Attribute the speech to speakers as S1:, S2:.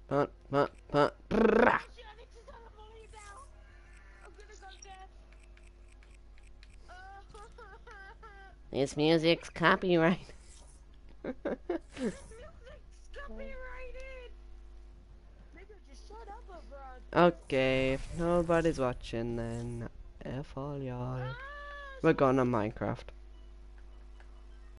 S1: Punt, punt, punt.
S2: Oh
S1: Brrrah.
S2: shit, this is gonna bleed now. I'm gonna go deaf.
S1: This music's copyright.
S2: This music's copyrighted. Maybe I just shut up, abroad.
S1: Okay, if nobody's watching, then F all y'all.
S2: Ah,
S1: We're going on Minecraft.